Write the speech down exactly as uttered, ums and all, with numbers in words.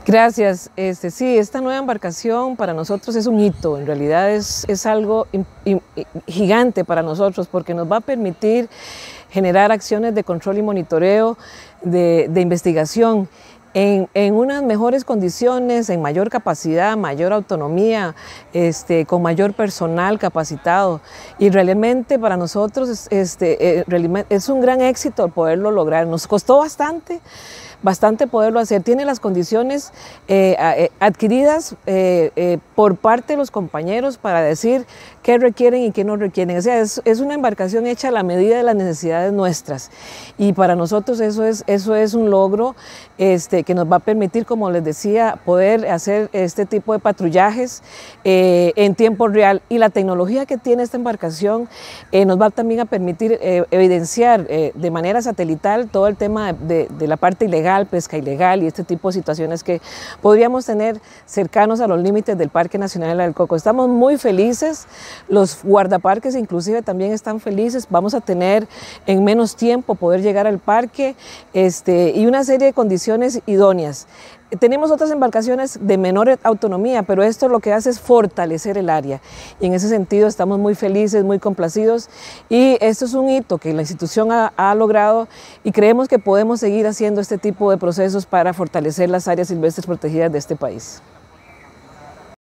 Gracias. Este, sí, esta nueva embarcación para nosotros es un hito, en realidad es, es algo in, in, gigante para nosotros porque nos va a permitir generar acciones de control y monitoreo, de, de investigación en, en unas mejores condiciones, en mayor capacidad, mayor autonomía, este, con mayor personal capacitado. Y realmente para nosotros este, es un gran éxito poderlo lograr. Nos costó bastante. bastante poderlo hacer, tiene las condiciones eh, adquiridas eh, eh, por parte de los compañeros para decir qué requieren y qué no requieren. O sea, es, es una embarcación hecha a la medida de las necesidades nuestras y para nosotros eso es, eso es un logro este, que nos va a permitir, como les decía, poder hacer este tipo de patrullajes eh, en tiempo real, y la tecnología que tiene esta embarcación eh, nos va también a permitir eh, evidenciar eh, de manera satelital todo el tema de, de, de la parte ilegal, pesca ilegal y este tipo de situaciones que podríamos tener cercanos a los límites del Parque Nacional del Coco. Estamos muy felices, los guardaparques inclusive también están felices, vamos a tener en menos tiempo poder llegar al parque este, y una serie de condiciones idóneas. Tenemos otras embarcaciones de menor autonomía, pero esto lo que hace es fortalecer el área y en ese sentido estamos muy felices, muy complacidos, y esto es un hito que la institución ha, ha logrado y creemos que podemos seguir haciendo este tipo de procesos para fortalecer las áreas silvestres protegidas de este país.